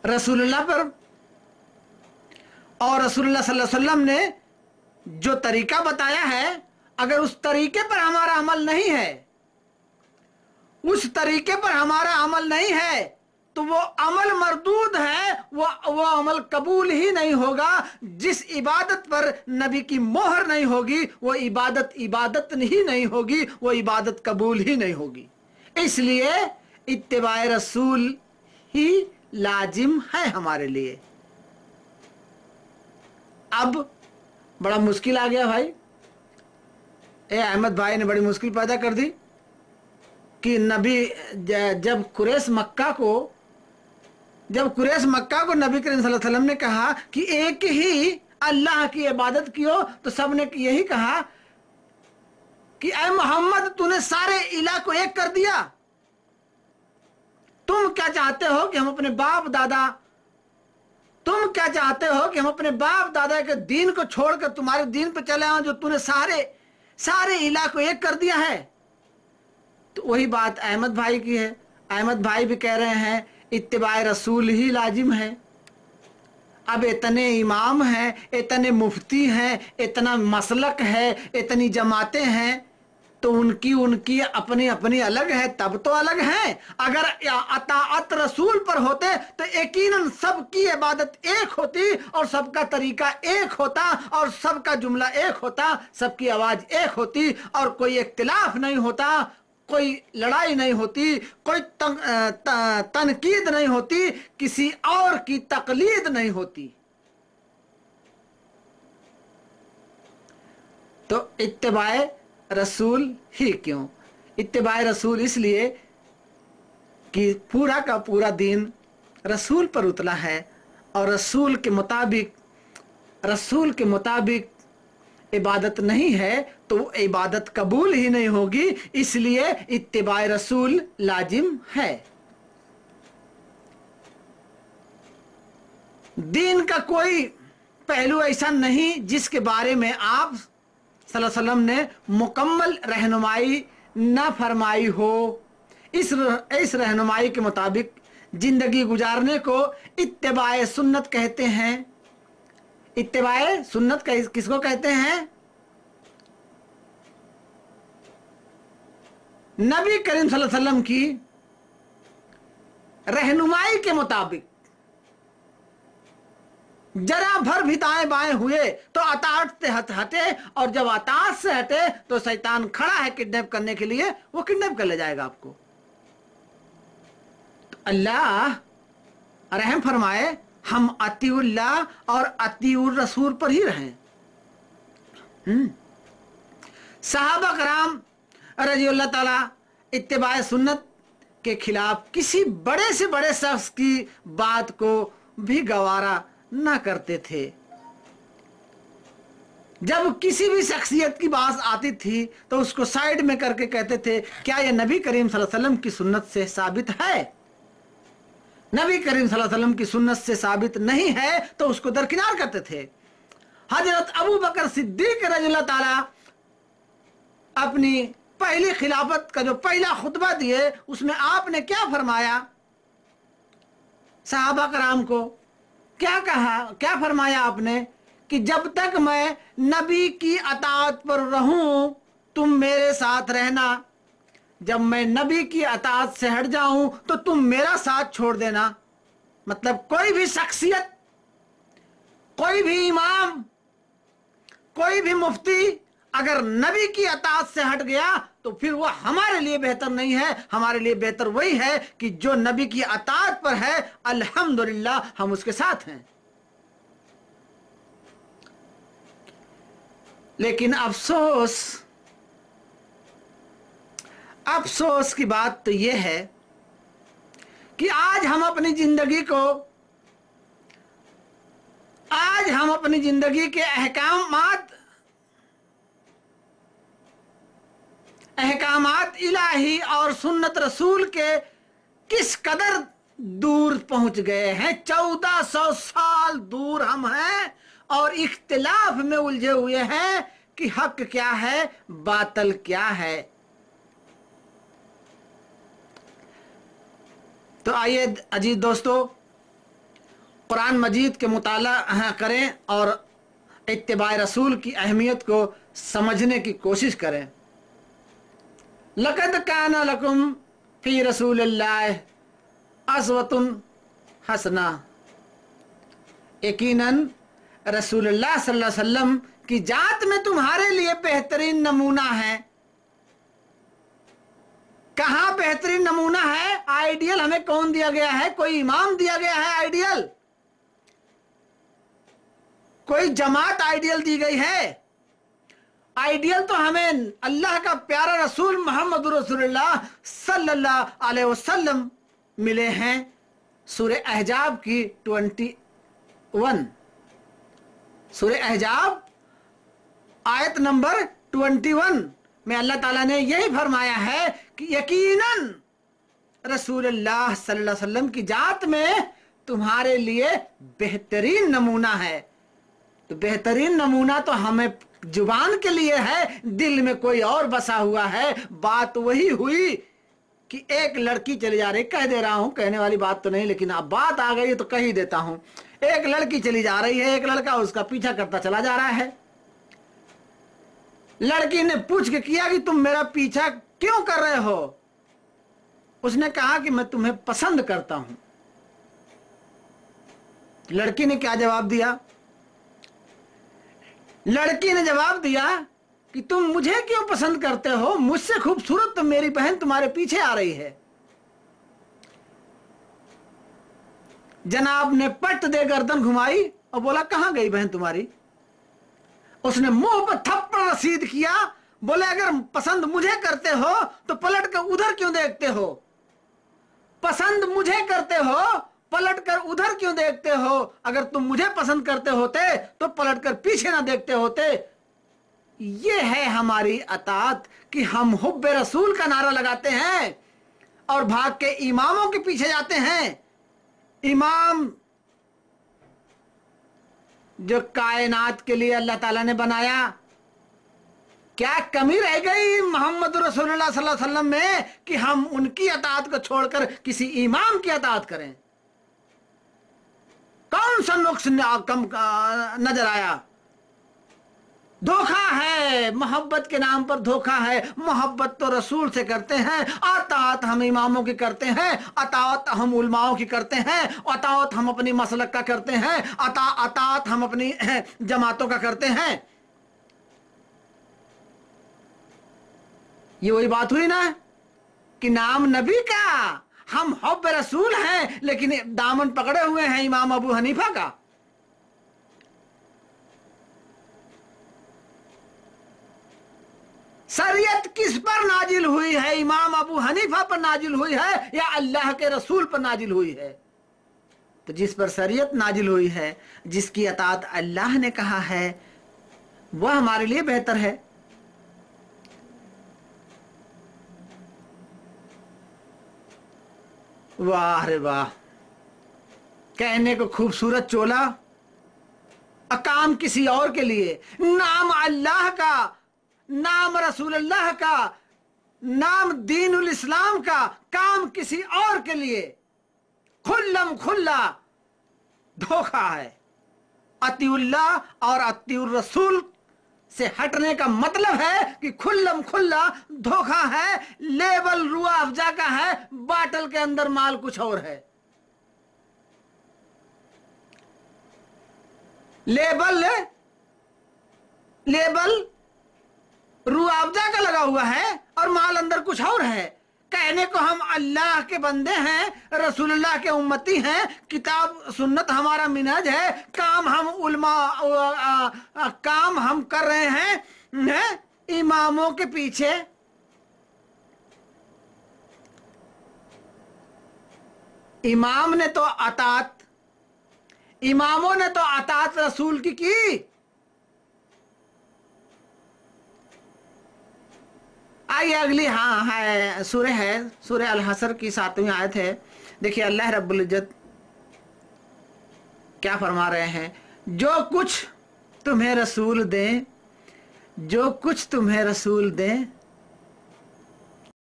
रसूलुल्लाह पर और रसूलुल्लाह सल्लल्लाहु अलैहि वसल्लम ने जो तरीका बताया है, अगर उस तरीके पर हमारा अमल नहीं है, उस तरीके पर हमारा अमल नहीं है, तो वो अमल मरदूद है, वो अमल कबूल ही नहीं होगा। जिस इबादत पर नबी की मोहर नहीं होगी वो इबादत ही नहीं होगी, वो इबादत कबूल ही नहीं होगी। इसलिए इत्तिबाए रसूल ही लाजिम है हमारे लिए। अब बड़ा मुश्किल आ गया भाई, अहमद भाई ने बड़ी मुश्किल पैदा कर दी कि नबी जब कुरैश मक्का को नबी करीम सल्लल्लाहु अलैहि वसल्लम ने कहा कि एक ही अल्लाह की इबादत कियो, तो सब ने यही कहा कि ऐ मोहम्मद तूने सारे इलाह को एक कर दिया, तुम क्या चाहते हो कि हम अपने बाप दादा के दीन को छोड़कर तुम्हारे दीन पे चले आए, जो तूने सारे इलाह को एक कर दिया है। तो वही बात अहमद भाई की है। अहमद भाई भी कह रहे हैं इत्तिबाए रसूल ही लाजिम है। अब इतने इमाम हैं, इतने मुफ्ती हैं, इतना मसलक है, इतनी जमातें हैं, तो उनकी अपनी अपनी अलग है, तब तो अलग है। अगर अताअत रसूल पर होते तो यकीनन सबकी इबादत एक होती और सबका तरीका एक होता और सबका जुमला एक होता, सबकी आवाज एक होती और कोई इख्तिलाफ नहीं होता, कोई लड़ाई नहीं होती, कोई तनकीद नहीं होती, किसी और की तकलीद नहीं होती। तो इत्तिबाए रसूल ही क्यों? इत्तिबाए रसूल इसलिए कि पूरा का पूरा दीन रसूल पर उतला है और रसूल के मुताबिक इबादत नहीं है तो वो इबादत कबूल ही नहीं होगी। इसलिए इत्तिबाए रसूल लाजिम है। दीन का कोई पहलू ऐसा नहीं जिसके बारे में आप सल्लल्लाहु अलैहि वसल्लम ने मुकम्मल रहनुमाई न फरमाई हो। इस रहनुमाई के मुताबिक जिंदगी गुजारने को इत्तिबाए सुन्नत कहते हैं। इत्तिबाए सुन्नत किसको कहते हैं? नबी करीम सल्लल्लाहु अलैहि वसल्लम की रहनुमाई के मुताबिक जरा भर भी दाएं बाएं हुए तो अताअत से हटे, और जब अताअत से हटे तो शैतान खड़ा है किडनैप करने के लिए, वो किडनैप कर ले जाएगा आपको। तो अल्लाह रहम फरमाए हम अतीउल्लाह और अतीउर रसूल पर ही रहें। सहाबा कराम रज़ियल्लाहु ताला इत्तिबाए सुन्नत के खिलाफ किसी बड़े से बड़े शख्स की बात को भी गवारा ना करते थे। जब किसी भी शख्सियत की बात आती थी तो उसको साइड में करके कहते थे क्या यह नबी करीम सल्लल्लाहु अलैहि वसल्लम की सुन्नत से साबित है? नबी करीम सल्लल्लाहु अलैहि वसल्लम की सुन्नत से साबित नहीं है तो उसको दरकिनार करते थे। हजरत अबू बकर सिद्दीक रज़ियल्लाहु ताला अपनी पहली खिलाफत का जो पहला खुतबा दिए उसमें आपने क्या फरमाया? सहाबा कराम को क्या कहा, क्या फरमाया आपने कि जब तक मैं नबी की अताअत पर रहूं तुम मेरे साथ रहना, जब मैं नबी की अताअत से हट जाऊं तो तुम मेरा साथ छोड़ देना। मतलब कोई भी शख्सियत, कोई भी इमाम, कोई भी मुफ्ती अगर नबी की अताअत से हट गया तो फिर वो हमारे लिए बेहतर नहीं है। हमारे लिए बेहतर वही है कि जो नबी की अताअत पर है, अल्हम्दुलिल्लाह हम उसके साथ हैं। लेकिन अफसोस की बात तो यह है कि आज हम अपनी जिंदगी के अहकामात इलाही और सुन्नत रसूल के किस कदर दूर पहुंच गए हैं। 1400 साल दूर हम हैं और इख्तिलाफ में उलझे हुए हैं कि हक क्या है, बातल क्या है। तो आइए अजीज दोस्तों, कुरान मजीद के मुताला करें और इत्तिबा रसूल की अहमियत को समझने की कोशिश करें। लक़द काना लकुम फी रसूलिल्लाह अस्वतुन हसना, यकीनन रसूलुल्लाह सल्लल्लाहु अलैहि वसल्लम की जात में तुम्हारे लिए बेहतरीन नमूना है। कहाँ बेहतरीन नमूना है? आइडियल हमें कौन दिया गया है? कोई इमाम दिया गया है आइडियल, कोई जमात आइडियल दी गई है? आइडियल तो हमें अल्लाह का प्यारा रसूल मोहम्मद रसूलुल्लाह सल्लल्लाहु अलैहि वसल्लम मिले हैं। सूरह अहजाब की 21, सूरह अहजाब आयत नंबर 21 में अल्लाह ताला ने यही फरमाया है कि यकीनन रसूलुल्लाह सल्लल्लाहु अलैहि वसल्लम की जात में तुम्हारे लिए बेहतरीन नमूना है। तो बेहतरीन नमूना तो हमें जुबान के लिए है, दिल में कोई और बसा हुआ है। बात वही हुई कि एक लड़की चली जा रही, कह दे रहा हूं, कहने वाली बात तो नहीं, लेकिन अब बात आ गई तो कह ही देता हूं। एक लड़की चली जा रही है, एक लड़का उसका पीछा करता चला जा रहा है। लड़की ने पूछ के किया कि तुम मेरा पीछा क्यों कर रहे हो? उसने कहा कि मैं तुम्हें पसंद करता हूं। लड़की ने क्या जवाब दिया? लड़की ने जवाब दिया कि तुम मुझे क्यों पसंद करते हो? मुझसे खूबसूरत तो मेरी बहन तुम्हारे पीछे आ रही है। जनाब ने पट दे गर्दन घुमाई और बोला कहां गई बहन तुम्हारी? उसने मुंह पर थप्पड़ रसीद किया, बोले अगर पसंद मुझे करते हो तो पलट कर उधर क्यों देखते हो? पसंद मुझे करते हो, पलट कर उधर क्यों देखते हो? अगर तुम मुझे पसंद करते होते तो पलट कर पीछे ना देखते होते। ये है हमारी अतात कि हम हुब्बे रसूल का नारा लगाते हैं और भाग के इमामों के पीछे जाते हैं। इमाम जो कायनात के लिए अल्लाह ताला ने बनाया, क्या कमी रह गई मोहम्मद रसूलुल्लाह सल्लल्लाहु अलैहि वसल्लम में कि हम उनकी अतात को छोड़कर किसी इमाम की अतात करें? कौन सा नुक्स कम नजर आया? धोखा है, मोहब्बत के नाम पर धोखा है। मोहब्बत तो रसूल से करते हैं, अतात हम इमामों की करते हैं, अतात हम उलमाओं की करते हैं, अतात हम अपनी मसलक का करते हैं, अतात हम अपनी जमातों का करते हैं। ये वही बात हुई ना कि नाम नबी का, हम हुब्ब रसूल हैं लेकिन दामन पकड़े हुए हैं इमाम अबू हनीफा का। शरीयत किस पर नाजिल हुई है? इमाम अबू हनीफा पर नाजिल हुई है या अल्लाह के रसूल पर नाजिल हुई है? तो जिस पर शरीयत नाजिल हुई है, जिसकी अतात अल्लाह ने कहा है, वह हमारे लिए बेहतर है। वाह रे वाह, कहने को खूबसूरत चोला, काम किसी और के लिए। नाम अल्लाह का, नाम रसूलुल्लाह का, नाम दीनुल इस्लाम का, काम किसी और के लिए, खुल्लम खुल्ला धोखा है। अतिउल्लाह और अतिउर रसूल से हटने का मतलब है कि खुल्लम खुल्ला धोखा है। लेबल रुआ अफजा का है, बाटल के अंदर माल कुछ और है। लेबल रूह अफजा का लगा हुआ है और माल अंदर कुछ और है। कहने को हम अल्लाह के बंदे हैं, रसूलुल्लाह के उम्मती हैं, किताब सुन्नत हमारा मिनहज है, काम हम कर रहे हैं इमामों के पीछे। इमाम ने तो अतात, इमामों ने तो अतात रसूल की। आइए अगली है सूरह अल हसर की 7वीं आयत है। देखिए अल्लाह रब्बुल इज्जत क्या फरमा रहे हैं, जो कुछ तुम्हें रसूल दें, जो कुछ तुम्हें रसूल दें